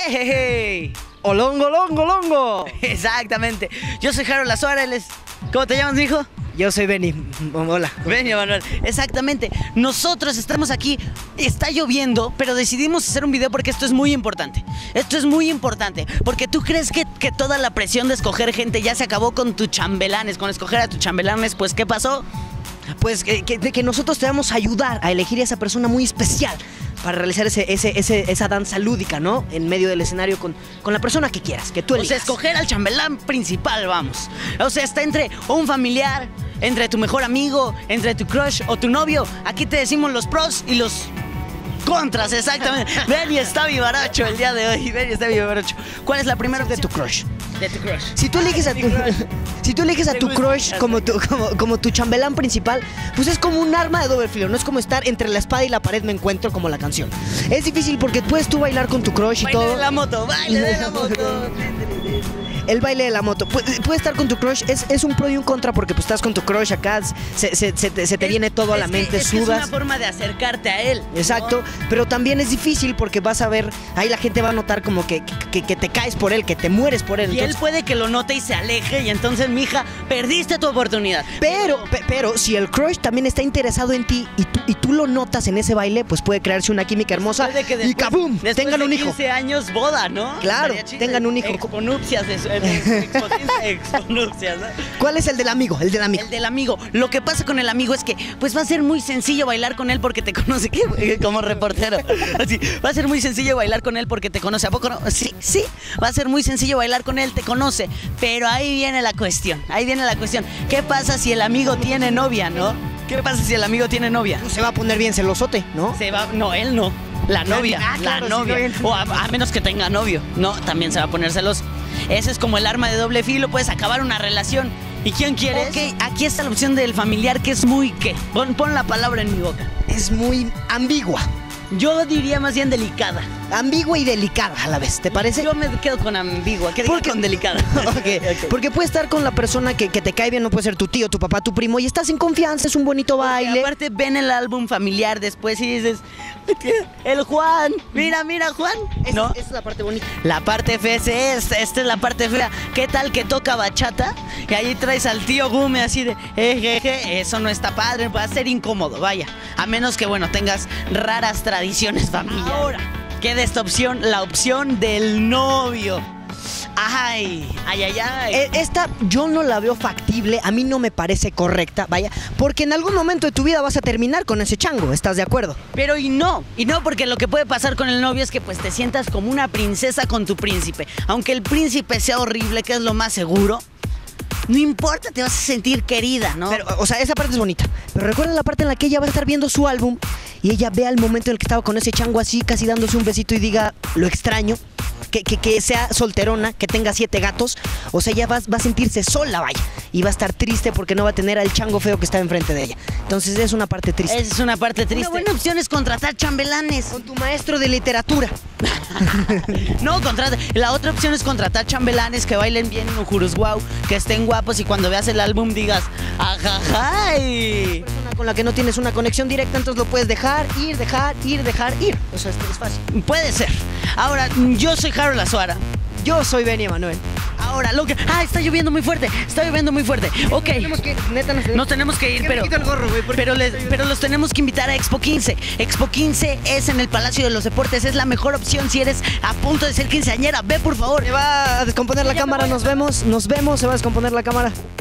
¡Hey! ¡Olongo, longo, longo! Exactamente. Yo soy Harold Azuara. ¿Cómo te llamas, mijo? Yo soy Benny. Hola. Benny Manuel. Exactamente. Nosotros estamos aquí. Está lloviendo, pero decidimos hacer un video porque esto es muy importante. Esto es muy importante. Porque tú crees que toda la presión de escoger gente ya se acabó con tus chambelanes, con escoger a tus chambelanes. Pues, ¿qué pasó? Pues que nosotros te vamos a ayudar a elegir a esa persona muy especial para realizar esa danza lúdica, ¿no? En medio del escenario con la persona que quieras, que tú elijas. O sea, escoger al chambelán principal, vamos. O sea, está entre un familiar, entre tu mejor amigo, entre tu crush o tu novio. Aquí te decimos los pros y los contras, exactamente. Benny está vivaracho el día de hoy. Benny está vivaracho. ¿Cuál es la primera de tu crush? De tu crush. Si tú eliges a tu crush como tu chambelán principal, pues es como un arma de doble filo. No es como estar entre la espada y la pared me encuentro, como la canción. Es difícil porque puedes tú bailar con tu crush y baile todo. Baile de la moto, baile de la moto. El baile de la moto. Puede estar con tu crush, es un pro y un contra porque pues estás con tu crush acá, se te viene todo a la mente, sudas. Es una forma de acercarte a él. Exacto, ¿no? Pero también es difícil porque vas a ver, ahí la gente va a notar como que te caes por él, que te mueres por él. Y entonces, él puede que lo note y se aleje y entonces, mija, perdiste tu oportunidad. Pero si el crush también está interesado en ti y tú lo notas en ese baile, pues puede crearse una química hermosa y ¡kabum! Tengan un hijo. 15 años boda, ¿no? Claro, tengan un hijo. Exponupcias, exponupcias, ¿no? ¿Cuál es el del amigo? El del amigo. El del amigo. Lo que pasa con el amigo es que pues va a ser muy sencillo bailar con él porque te conoce como reportero. Así, va a ser muy sencillo bailar con él porque te conoce. ¿A poco no? Sí, sí. Va a ser muy sencillo bailar con él, te conoce. Pero ahí viene la cuestión. Ahí viene la cuestión. ¿Qué pasa si el amigo tiene novia, no? ¿Qué pasa si el amigo tiene novia? Pues se va a poner bien celosote, ¿no? No, él no. La novia, claro, la novia. Sí, o a menos que tenga novio. No, también se va a poner celoso. Ese es como el arma de doble filo, puedes acabar una relación. ¿Y quién quieres? Ok, aquí está la opción del familiar que es muy ¿qué? Pon la palabra en mi boca. Es muy ambigua. Yo diría más bien delicada. Ambigua y delicada a la vez, ¿te parece? Yo me quedo con ambigua, ¿qué con delicada? Okay. Porque puede estar con la persona que te cae bien, no puede ser tu tío, tu papá, tu primo, y estás en confianza, es un bonito baile. Porque aparte ven el álbum familiar después y dices, el Juan, mira Juan. ¿No? Esa es la parte bonita. La parte fea esta es la parte fea. ¿Qué tal que toca bachata? Y ahí traes al tío Gume así de, eso no está padre, va a ser incómodo, vaya. A menos que, bueno, tengas raras tradiciones familiares. Ahora, queda esta opción, la opción del novio. Ay. Esta yo no la veo factible, a mí no me parece correcta, vaya, porque en algún momento de tu vida vas a terminar con ese chango, ¿estás de acuerdo? Pero y no, porque lo que puede pasar con el novio es que pues te sientas como una princesa con tu príncipe. Aunque el príncipe sea horrible, que es lo más seguro, no importa, te vas a sentir querida, ¿no? Pero, o sea, esa parte es bonita. Pero recuerda la parte en la que ella va a estar viendo su álbum y ella vea el momento en el que estaba con ese chango así, casi dándose un besito y diga, lo extraño. Que sea solterona, que tenga 7 gatos. O sea, ella va a sentirse sola, vaya. Y va a estar triste porque no va a tener al chango feo que está enfrente de ella. Entonces es una parte triste. Es una parte triste. Una buena opción es contratar chambelanes. Con tu maestro de literatura. No, la otra opción es contratar chambelanes que bailen bien en Ujurus Guau, que estén guapos y cuando veas el álbum digas, ¡ajajay! Persona con la que no tienes una conexión directa, entonces lo puedes dejar ir. O sea, es fácil. Puede ser. Ahora, yo soy Harold Azuara. Yo soy Benny Manuel. Ahora, está lloviendo muy fuerte. Ok. Nos tenemos que ir, pero los tenemos que invitar a Expo 15. Expo 15 es en el Palacio de los Deportes. Es la mejor opción si eres a punto de ser quinceañera. Ve, por favor. Se va a descomponer la cámara. Nos vemos. Se va a descomponer la cámara.